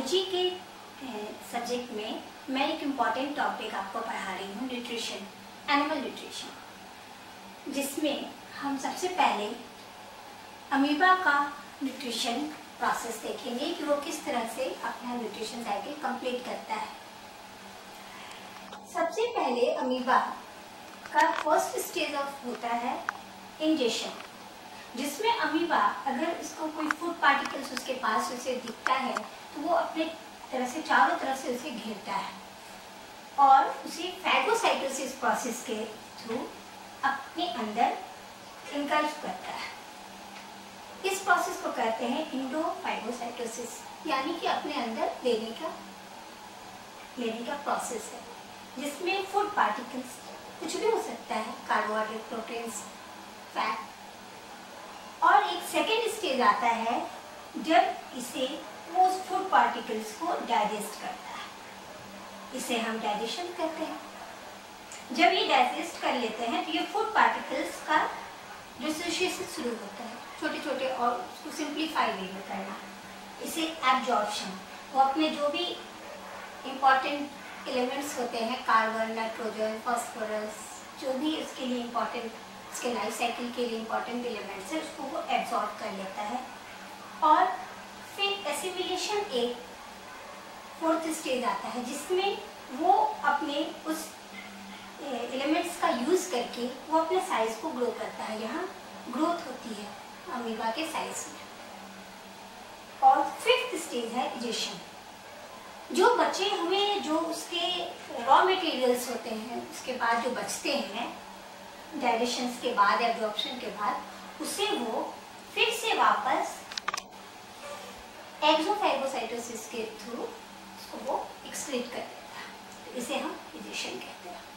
Biology के subject में मैं एक इम्पॉर्टेंट टॉपिक आपको पढ़ा रही हूँ, न्यूट्रिशन, एनिमल न्यूट्रिशन, जिसमें हम सबसे पहले अमीबा का न्यूट्रिशन प्रोसेस देखेंगे कि वो किस तरह से अपना न्यूट्रिशन साइकिल कंप्लीट करता है। सबसे पहले अमीबा का फर्स्ट स्टेज ऑफ होता है इंजेक्शन, जिसमें अमीबा अगर इसको कोई फूड पार्टिकल्स उसके पास उसे दिखता है तो वो अपने तरह से चारों तरफ से उसे घेरता है और उसे फैगोसाइटोसिस प्रोसेस के थ्रू अपने अंदर इनकल्फ करता है। इस प्रोसेस को कहते हैं इंडोफैगोसाइटोसिस, यानी कि अपने अंदर लेने का प्रोसेस है, जिसमें फूड पार्टिकल्स कुछ भी हो सकता है, कार्बोहाइड्रेट, प्रोटीन्स, फैट। और एक सेकेंड स्टेज आता है जब इसे वो उस फूड पार्टिकल्स को डाइजेस्ट करता है, इसे हम डाइजेशन कहते हैं। जब ये डाइजेस्ट कर लेते हैं तो ये फूड पार्टिकल्स का डिसोसिएशन शुरू होता है, छोटे छोटे, और उसको सिंप्लीफाई वे में करना, इसे एब्जॉर्प्शन। वो अपने जो भी इम्पॉर्टेंट एलिमेंट्स होते हैं, कार्बन, नाइट्रोजन, फास्फोरस, जो भी इसके लिए इम्पॉर्टेंट, इसके लाइफ साइकिल के लिए इम्पॉर्टेंट एलिमेंट्स है, उसको वो एब्जॉर्ब कर लेता है। और फिर एसिमिलेशन एक फोर्थ स्टेज आता है, जिसमें वो अपने उस एलिमेंट्स का यूज करके वो अपने साइज को ग्रो करता है। यहाँ ग्रोथ होती है अमीबा के साइज में। और फिफ्थ स्टेज है इजेशन। जो बचे हुए, जो उसके रॉ मटेरियल्स होते हैं, उसके बाद जो बचते हैं डाइजेशन के बाद, एब्जॉर्प्शन के बाद, उसे वो फिर से वापस एक्सोफैगोसाइटोसिस के थ्रू उसको वो एक्सक्रीट कर देता है। तो इसे हम इजेशन कहते हैं।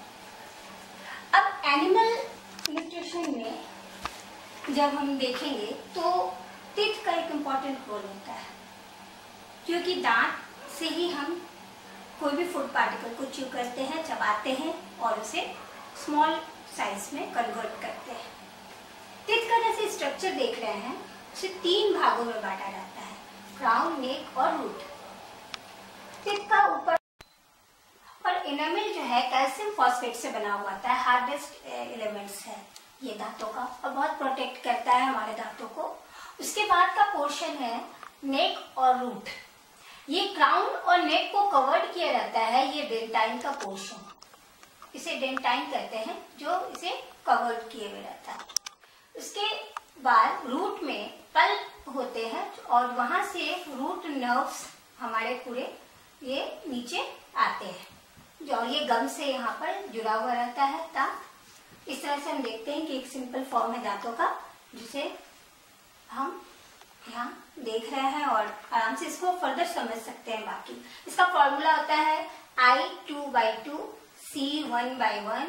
अब एनिमल न्यूट्रिशन में जब हम देखेंगे तो टीथ का एक इम्पॉर्टेंट रोल होता है, क्योंकि दांत से ही हम कोई भी फूड पार्टिकल को च्यू करते हैं, चबाते हैं और उसे स्मॉल साइज में कन्वर्ट करते हैं। टीथ का जैसे स्ट्रक्चर देख रहे हैं, उसे 3 भागों में बांटा जाता है, क्राउन, नेक और रूट। टीथ का ऊपर और इनेमल जो है कैल्शियम फॉस्फेट से बना हुआ होता है, हार्डेस्ट एलिमेंट्स है ये दांतों का, और बहुत प्रोटेक्ट करता है हमारे दांतों को। उसके बाद का पोर्शन है नेक और रूट। ये क्राउन और नेक को कवर्ड किया जाता है, ये डेंटाइन का पोर्शन, इसे डेंटाइन कहते हैं, जो इसे कवर्ड किए हुए रहता है। उसके बाद रूट में पल्प होते हैं और वहां से रूट नर्व्स हमारे पूरे ये नीचे आते हैं, जो ये गम से यहाँ पर जुड़ा हुआ रहता है दांत। इस तरह से हम देखते हैं कि एक सिंपल फॉर्म है दांतों का, जिसे हम यहाँ देख रहे हैं और आराम से इसको फर्दर समझ सकते हैं। बाकी इसका फॉर्मूला होता है I2/2 C1/1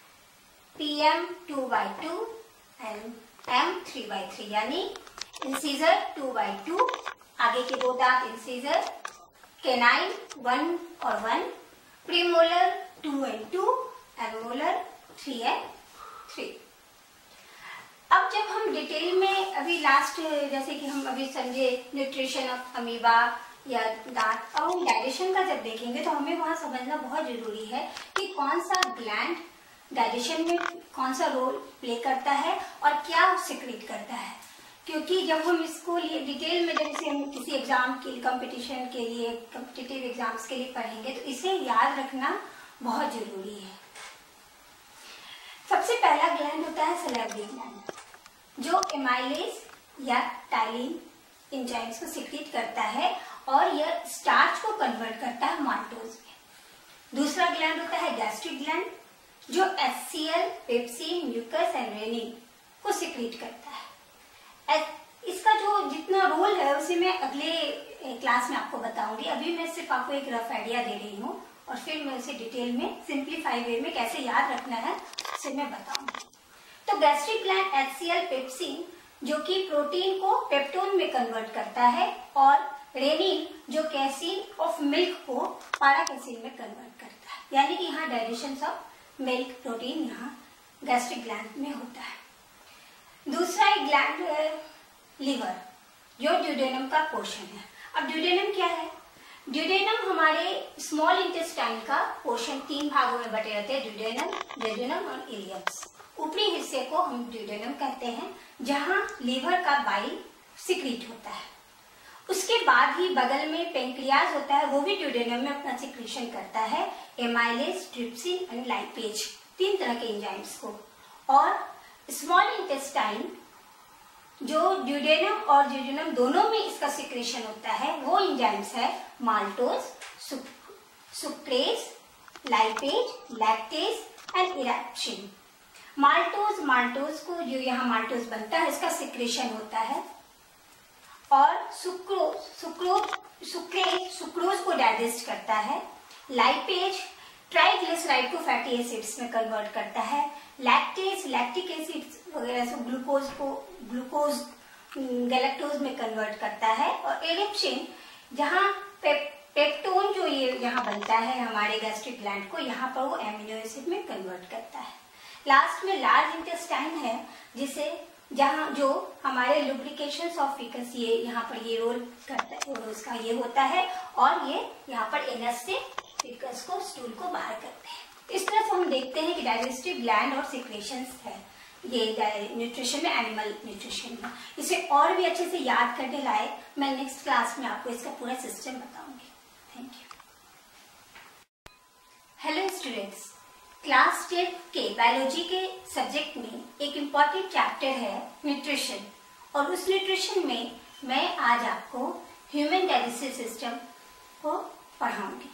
PM2/2 and M3/3, यानी इंसीजर 2/2, आगे के 2 दांत इंसीजर, केनाइन 1 और 1, premolar 2 and 2, and molar 3 and 3। अब जब हम डिटेल में अभी लास्ट, जैसे कि हम अभी समझे न्यूट्रिशन ऑफ अमीबा या दांत, अब हम डाइजेशन का जब देखेंगे तो हमें वहां समझना बहुत जरूरी है कि कौन सा ग्लैंड डाइजेशन में कौन सा रोल प्ले करता है और क्या सिक्रीट करता है। क्योंकि जब हम इसको डिटेल में, जैसे हम किसी एग्जाम के कंपटीशन के लिए, कॉम्पिटिटिव एग्जाम्स के लिए पढ़ेंगे, तो इसे याद रखना बहुत जरूरी है। सबसे पहला ग्लैंड होता है सैलिवरी ग्लैंड, जो एमाइलेज या टाइलिन एंजाइम्स को सिक्रीट करता है और यह स्टार्च को कन्वर्ट करता है माल्टोज में। दूसरा ग्लैंड होता है गैस्ट्रिक ग्लैंड, जो HCl, pepsin, mucus and rennin को सिक्रीट करता है। इसका जो जितना रोल है उसे मैं अगले क्लास में आपको बताऊंगी। अभी मैं सिर्फ आपको एक रफ आइडिया दे रही हूँ और फिर मैं उसे डिटेल में सिंप्लीफाई वे में कैसे याद रखना है उसे मैं बताऊंगी। तो गैस्ट्रिक ग्लैंड HCl, पेप्सिन, जो कि प्रोटीन को पेप्टोन में कन्वर्ट करता है, और रेनिन, जो कैसीन ऑफ मिल्क को पैराकैसीन में कन्वर्ट करता है, यानी कि यहाँ डाइजेशन ऑफ मिल्क प्रोटीन यहाँ गैस्ट्रिक ग्लैंड में होता है। दूसरा एक ग्लैंड है लीवर, जो ड्यूडेनम का पोर्शन है। अब ड्यूडेनम क्या है? ड्यूडेनम हमारे स्मॉल इंटेस्टाइन का पोर्शन 3 भागों में बटे रहते हैं, ड्यूडेनम, जेजुनम और इलियम्स। ऊपरी हिस्से को हम ड्यूडेनम कहते हैं, जहां लीवर का बाइल सिक्रीट होता है। उसके बाद ही बगल में पेंक्रियाज होता है, वो भी ड्यूडेनम में अपना सिक्रीशन करता है एमाइलेज, ट्रिप्सिन एंड लाइपेज, 3 तरह के एंजाइम्स को। और स्मॉल इंटेस्टाइन जो ड्यूडेनम और जेजुनम दोनों में इसका सिक्रेशन होता है, वो एंजाइम्स है maltose, sucrase, lipase, lactase and erepsin. Maltose को जो यहाँ माल्टोज बनता है इसका सिक्रेशन होता है, और सुक्रोज को डाइजेस्ट करता है। लाइपेज ट्राइग्लिसराइड को फैटी एसिड्स में कन्वर्ट करता है। लैक्टेज लैक्टिक एसिड्स वगैरह से ग्लूकोज गैलेक्टोज में कन्वर्ट करता है। और इरेप्शिन जहाँ पेप्टोन जो ये यहाँ बनता है हमारे गैस्ट्रिक ग्लैंड को, यहाँ पर वो एमिनो एसिड में कन्वर्ट करता है। लास्ट में लार्ज इंटेस्टाइन है, जिसे जहाँ जो हमारे लुब्रिकेशन ऑफ फीकस ये यहाँ पर ये रोल करता है, उसका ये होता है, और ये यहाँ पर एनस से फीकस को स्टूल को बाहर करते हैं। इस तरह से हम देखते हैं कि डाइजेस्टिव ग्लैंड और सिक्रेशंस है ये न्यूट्रिशन में, एनिमल न्यूट्रिशन में। इसे और भी अच्छे से याद करने लायक मैं नेक्स्ट क्लास में आपको इसका पूरा सिस्टम बताऊंगी। Thank you. Hello students, class 10 के बायोलॉजी के सब्जेक्ट में एक इम्पॉर्टेंट चैप्टर है न्यूट्रिशन, और उस न्यूट्रिशन में मैं आज आपको ह्यूमन डाइजेस्टिव सिस्टम को पढ़ाऊंगी।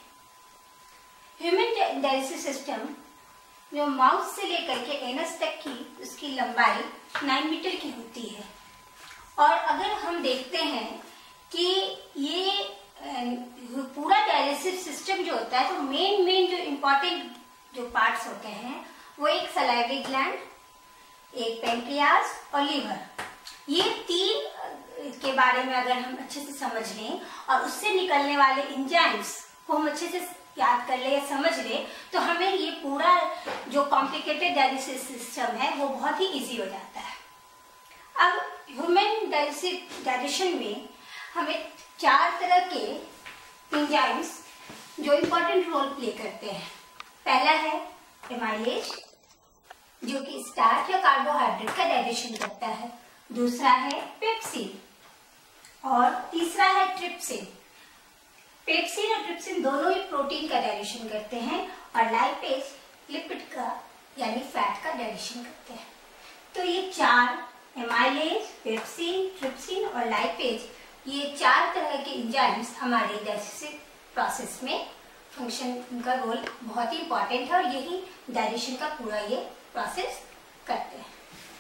ह्यूमन डाइजेस्टिव सिस्टम जो माउथ से लेकर के एनस तक की उसकी लंबाई 9 मीटर की होती है। और अगर हम देखते हैं कि ये पूरा डाइजेस्टिव सिस्टम जो होता है, तो मेन जो इम्पोर्टेंट जो पार्ट्स होते हैं वो एक सलाइवरी ग्लैंड, एक पेंक्रियाज और लीवर। ये 3 के बारे में अगर हम अच्छे से समझ लें और उससे निकलने वाले एंजाइम्स को हम अच्छे से याद कर ले या समझ ले, तो हमें ये पूरा जो कॉम्प्लिकेटेड डाइजेस्टिव सिस्टम है वो बहुत ही इजी हो जाता है। अब ह्यूमन डाइजेशन में हमें 4 तरह के एंजाइम्स जो इम्पोर्टेंट रोल प्ले करते हैं। पहला है एमाइलेज, जो कि स्टार्च या कार्बोहाइड्रेट का डाइजेशन करता है। दूसरा है पेप्सिन, और तीसरा है ट्रिप्सिन। पेप्सिन और ट्रिप्सिन दोनों ही प्रोटीन का डाइजेशन करते हैं, और लाइपेज लिपिड का यानी फैट का डाइजेशन करते हैं। तो ये 4 एमाइलेज, पेप्सिन, ट्रिप्सिन और लाइपेज, ये 4 तरह के एंजाइम्स हमारे डाइजेस्टिव प्रोसेस में फंक्शन, उनका रोल बहुत ही इंपॉर्टेंट है, और यही डाइजेशन का पूरा ये प्रोसेस करते हैं।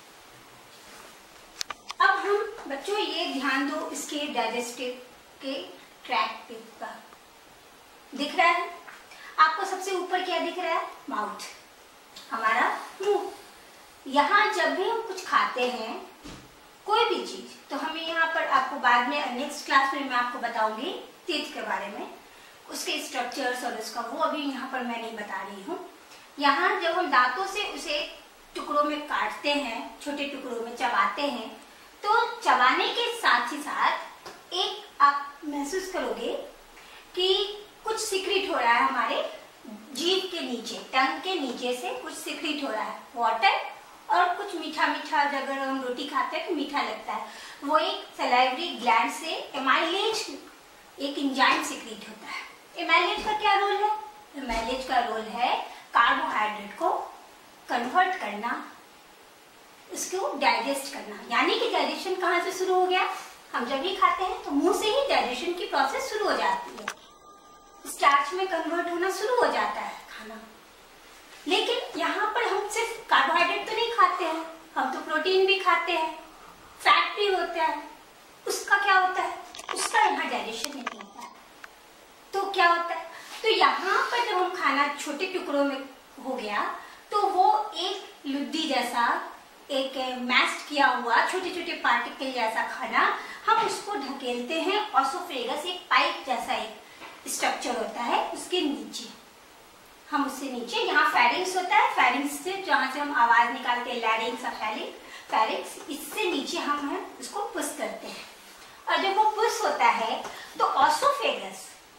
अब हम बच्चों ये ध्यान दो, इसके डाइजेस्टिव के ट्रैक पे दिख रहा है आपको सबसे ऊपर क्या दिख रहा है? माउथ, हमारा मुंह। यहाँ जब भी हम कुछ खाते हैं कोई भी चीज, तो हमें यहाँ पर आपको बाद में नेक्स्ट क्लास में मैं आपको बताऊंगी टीथ के बारे में, उसके स्ट्रक्चर्स और उसका, वो अभी यहाँ पर मैं नहीं बता रही हूँ। यहाँ जब हम दांतों से उसे टुकड़ों में काटते हैं, छोटे टुकड़ों में चबाते हैं, तो चबाने के साथ ही साथ एक आप महसूस करोगे कि कुछ सिक्रीट हो रहा है हमारे जीभ के नीचे, टंग के नीचे से कुछ सिक्रीट हो रहा है, वाटर और कुछ मीठा मीठा। अगर हम रोटी खाते हैं तो मीठा लगता है, वो एक सलाइवरी ग्लैंड से एमाइलेज एक एंजाइम सिक्रीट होता है। एमाइलेज का क्या रोल है? एमाइलेज का रोल है कार्बोहाइड्रेट को कन्वर्ट करना, उसको डाइजेस्ट करना। यानी कि डाइजेशन कहाँ से शुरू हो गया? हम जब भी खाते हैं तो मुंह से ही डाइजेशन की प्रोसेस शुरू हो जाती है, स्टार्च में कन्वर्ट होना शुरू हो जाता है खाना। लेकिन यहाँ पर हम सिर्फ कार्बोहाइड्रेट तो नहीं खाते हैं, हम तो प्रोटीन भी खाते हैं, फैट भी होता है। उसका क्या होता है? उसका यहाँ डाइजेशन नहीं होता है। तो क्या होता है? तो यहाँ पर जब हम खाना छोटे टुकड़ों में हो गया, तो वो एक लुद्दी जैसा, एक मैश किया हुआ छोटे छोटे पार्टिकल जैसा खाना, हम उसको ढकेलते हैं। ऑसोफेगस एक पाइप जैसा एक स्ट्रक्चर होता है, उसके नीचे हम उससे नीचे, यहाँ फेरिंग्स होता है, फेरिंग्स से जहाँ से हम आवाज निकालते हैं, लैरिंग्स और फेरिंग्स, इससे नीचे हम उसको पुश करते हैं। और जब वो पुश होता है तो ऑसोफेगस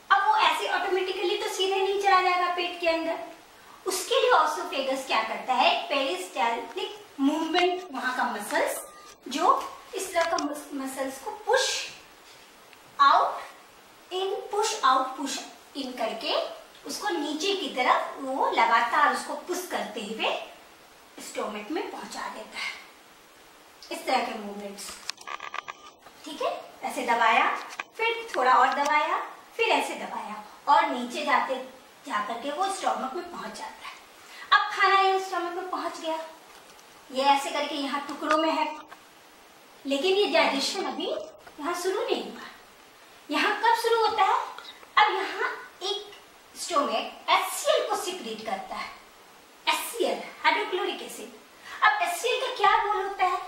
अब वो ऐसे ऑटोमेटिकली तो सीधे नहीं चला जाएगा पेट के अंदर, उसके लिए ऑसोफेगस क्या करता है, पेरिस्टाल्टिक मूवमेंट, वहां का मसल्स जो इस तरह का मसल्स को पुश आउट इन करके उसको नीचे की तरफ वो लगातार उसको पुश करते हुए स्टोमक में पहुंचा देता है, इस तरह के मूवमेंट्स। ठीक है, ऐसे दबाया, फिर थोड़ा और दबाया, फिर ऐसे दबाया और नीचे जाकर के वो स्टोमक में पहुंच जाता है। अब खाना ये स्टोमक में पहुंच गया, ये ऐसे करके यहाँ टुकड़ों में है, लेकिन ये डाइजेशन अभी यहाँ शुरू नहीं हुआ। यहाँ कब शुरू होता है, अब यहाँ एक स्टोमक HCl को सिक्रीट करता है, HCl हाइड्रोक्लोरिक एसिड। अब HCl का क्या रोल होता है,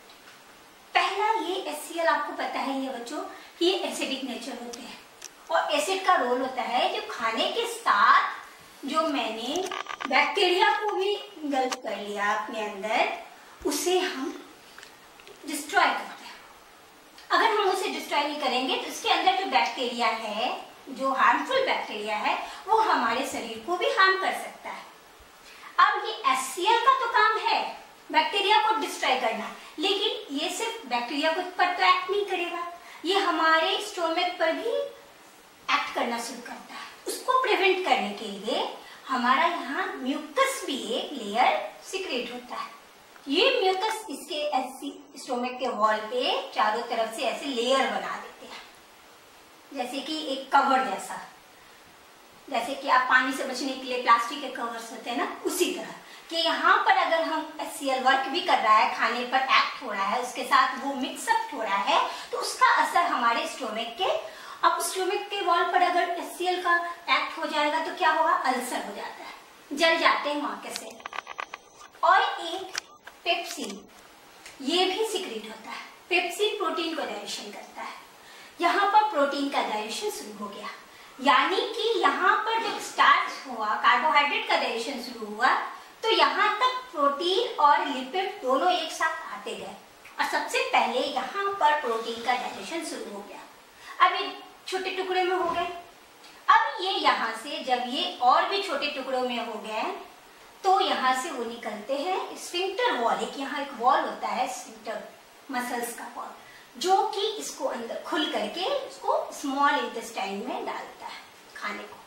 पहला ये HCl आपको पता है ये बच्चों कि ये एसिडिक नेचर होते हैं और एसिड का रोल होता है जो खाने के साथ जो मैंने बैक्टीरिया को भी इंगल्फ कर लिया अपने अंदर, उसे हम डिस्ट्रॉय करते हैं। अगर हम उसे डिस्ट्रॉय नहीं करेंगे तो इसके अंदर जो बैक्टीरिया है, जो हार्मफुल बैक्टीरिया है, वो हमारे शरीर को भी हार्म कर सकता है। अब ये HCl का तो काम है बैक्टीरिया को डिस्ट्रॉय करना, लेकिन ये सिर्फ बैक्टीरिया को पर तो एक्ट नहीं करेगा, ये हमारे स्टोमक पर भी एक्ट करना शुरू करता है। उसको प्रिवेंट करने के लिए हमारा यहाँ म्यूकस भी एक लेयर सिक्रेट होता है। ये म्यूकस इसके स्टोमक के वॉल पे चारों तरफ से ऐसे लेयर बना देते हैं, जैसे कि एक कवर जैसा, जैसे कि आप पानी से बचने के लिए प्लास्टिक के कवर्स होते हैं ना, उसी तरह कि यहाँ पर अगर हम HCl वर्क भी कर रहा है, खाने पर एक्ट हो रहा है, उसके साथ वो मिक्सअप हो रहा है, तो उसका असर हमारे स्टोमक के, अब स्टोमक के वॉल पर अगर HCl का एक्ट हो जाएगा तो क्या होगा, अल्सर हो जाता है, जल जाते हैं वहां के सेल। और एक पेप्सिन, ये भी सिक्रेट होता है, पेप्सिन प्रोटीन को डाइजेशन करता है। यहाँ पर प्रोटीन का डाइजेशन शुरू हो गया, यानी कि यहाँ पर जब स्टार्च हुआ, कार्बोहाइड्रेट का डाइजेशन शुरू हुआ, तो यहाँ तक प्रोटीन और लिपिड दोनों एक साथ आते गए और सबसे पहले यहाँ पर प्रोटीन का डाइजेशन शुरू हो गया। अब ये छोटे टुकड़े में हो गए, अब ये यहाँ से जब ये और भी छोटे टुकड़ों में हो गए तो यहाँ से वो निकलते हैं स्फिंक्टर वॉल, एक यहाँ एक वॉल होता है स्फिंक्टर मसल्स का वॉल, जो कि इसको अंदर खुल करके इसको स्मॉल इंटेस्टाइन में डालता है खाने को।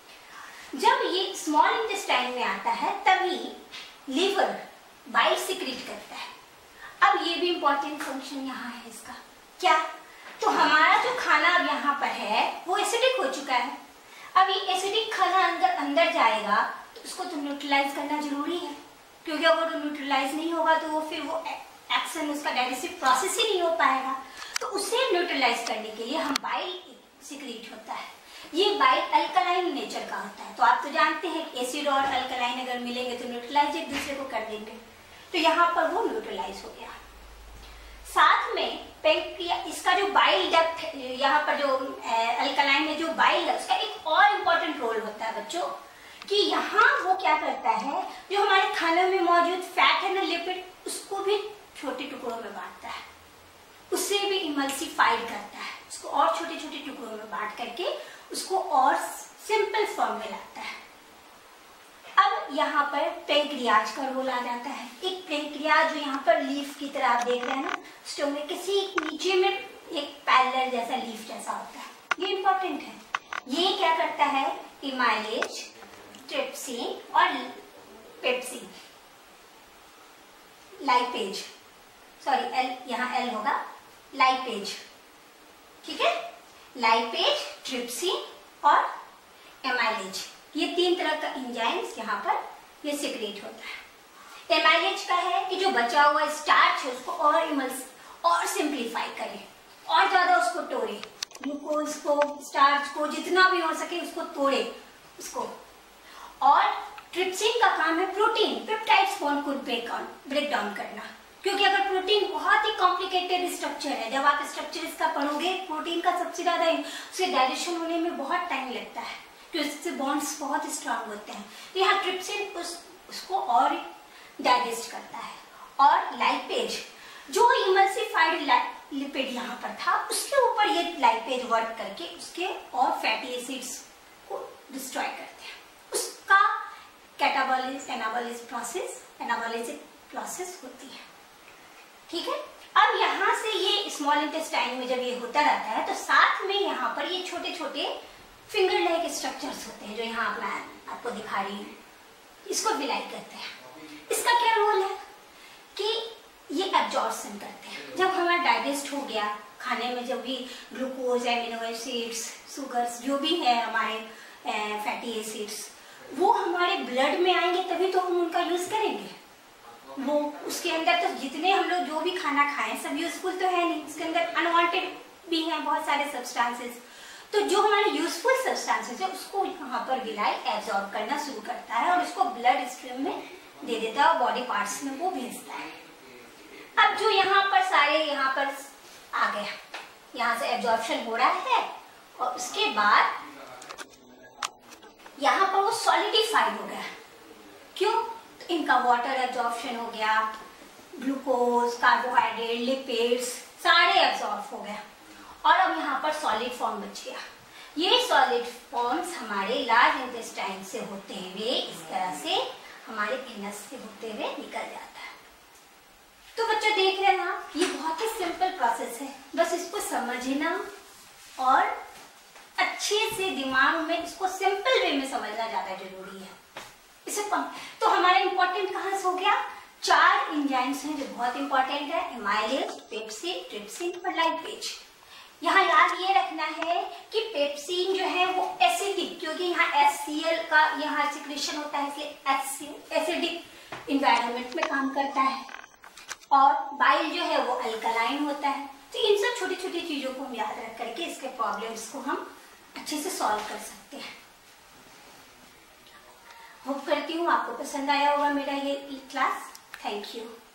जब ये स्मॉल इंटेस्टाइन में आता है तभी लीवर बाइल सिक्रीट करता है। अब ये भी इंपॉर्टेंट फंक्शन यहाँ है इसका, क्या, तो हमारा जो खाना अब यहाँ पर है वो एसिडिक हो चुका है। अब ये एसिडिक खाना अंदर जाएगा तो उसको तो न्यूट्रलाइज करना जरूरी है, क्योंकि अगर वो न्यूट्रलाइज नहीं होगा तो वो फिर वो एक्शन, उसका डाइजेस्टिव प्रोसेस ही नहीं हो पाएगा। तो उसे न्यूट्रलाइज करने के लिए हम बाइल सिक्रीट होता है। ये बाइल अल्कलाइन नेचर का होता है, तो आप तो जानते हैं एसिड और अल्कलाइन अगर मिलेंगे तो न्यूट्रलाइज एक दूसरे को कर देंगे, तो यहाँ पर वो न्यूट्रलाइज हो गया। साथ में पेंक्रियास, इसका जो बाइल डक्ट, यहाँ पर जो अल्कलाइन में जो बाइल है उसका एक और इम्पोर्टेंट रोल होता है बच्चों, कि यहाँ वो क्या करता है, जो हमारे खाने में मौजूद फैट है ना, लिपिड, उसको भी छोटे टुकड़ों में बांटता है, उसे भी इमल्सिफाइड करता है, उसको और छोटे छोटे टुकड़ों में बांट करके उसको और सिंपल फॉर्म में लाता है। अब यहाँ पर पेंक्रियाज का रोल आ जाता है। एक पेंक्रियाज जो यहाँ पर लीफ की तरह आप देख रहे हैं ना, स्टोमक के ठीक नीचे में एक पैरेलल जैसा लीफ जैसा होता है, ये इंपॉर्टेंट है। ये क्या करता है, इमाइलेज, ट्रिप्सिन और पेप्सिन, लाइपेज, सॉरी एल, यहाँ एल होगा, लाइपेज, ठीक है, लाइपेज, ट्रिप्सिन और एमाइलेज, ये तीन तरह का एंजाइम्स यहाँ पर ये सिक्रेट होता है। एमाइलेज का है कि जो बचा हुआ स्टार्च है उसको और सिंप्लीफाई करे, और ज्यादा उसको तोड़े, ग्लूकोज को, स्टार्च को, जितना भी हो सके उसको तोड़े उसको। और ट्रिप्सिन का काम है प्रोटीन पेप्टाइड्स बॉन्ड को ब्रेक डाउन करना, क्योंकि अगर प्रोटीन बहुत ही कॉम्प्लिकेटेड स्ट्रक्चर है, जब आप स्ट्रक्चर इसका पढ़ोगे प्रोटीन का सबसे ज्यादा उसे डाइजेशन होने में बहुत टाइम लगता है, क्योंकि इससे बॉन्ड्स बहुत स्ट्रांग होते हैं। तो यहाँ ट्रिप्सिन उसको और डाइजेस्ट करता है। और लाइपेज जो इमल्सिफाइड लिपिड यहाँ पर था, उसके ऊपर ये लाइपेज वर्क करके उसके और फैटी एसिड्स को डिस्ट्रॉय करते हैं। उसका एनाबॉलिजिक प्रोसेस होती है। ठीक है, अब यहाँ से ये स्मॉल इंटेस्टाइन में जब ये होता रहता है तो साथ में यहाँ पर ये छोटे छोटे फिंगर लाइक स्ट्रक्चर्स होते हैं जो यहाँ मैं आपको दिखा रही हूँ, इसको विलाई करते हैं। इसका क्या रोल है कि ये एब्जॉर्प्शन करते हैं। जब हमारा डाइजेस्ट हो गया, खाने में जब भी ग्लूकोज, एमिनो एसिड्स, शुगर्स जो भी है हमारे फैटी एसिड्स, वो हमारे ब्लड में आएंगे तभी तो हम उनका यूज करेंगे। वो उसके अंदर तो जितने हम लोग जो भी खाना खाएं सब यूजफुल तो है नहीं, उसके अंदर अनवांटेड भी हैं बहुत सारे सब्सटेंसेस। तो जो हमारे यूजफुल सब्सटेंसेस है उसको यहाँ पर विलाई एब्जॉर्ब करना शुरू करता है और उसको ब्लड स्ट्रीम में दे देता है और बॉडी पार्ट्स में वो भेजता है। अब जो यहाँ पर सारे यहाँ पर आ गया, यहाँ से एब्जॉर्प्शन हो रहा है और उसके बाद यहाँ पर वो सॉलिडिफाइड हो गया। क्यों? तो इनका वाटर एब्जॉर्प्शन हो गया, ग्लूकोज, कार्बोहाइड्रेट, लिपिड्स सारे एब्जॉर्ब हो गया और अब यहाँ पर सॉलिड फॉर्म बच गया। ये सॉलिड फॉर्म्स हमारे लार्ज इंटेस्टाइन से होते हुए इस तरह से हमारे एनस से होते हुए निकल जाता है। तो बच्चों देख रहे हैं ना, ये बहुत ही सिंपल प्रोसेस है, बस इसको समझना और अच्छे से दिमाग में इसको सिंपल वे में समझना ज्यादा जरूरी है। इसे तो हमारा इंपॉर्टेंट कहाँ से हो गया? 4 एंजाइम्स हैं जो बहुत इंपॉर्टेंट है, एमाइलेज, पेप्सिन, ट्रिप्सिन और लाइपेज। यहाँ याद ये रखना है कि पेप्सिन जो है वो एसिडिक, क्योंकि यहाँ HCl का यहाँ सिक्रेशन होता है इसलिए एसिडिक इन्वायरमेंट में काम करता है और बाइल जो है वो अल्कलाइन होता है। तो इन सब छोटी छोटी चीजों को हम याद रख करके इसके प्रॉब्लम्स को हम अच्छे से सॉल्व कर सकते हैं। होप करती हूँ आपको पसंद आया होगा मेरा ये क्लास। Thank you.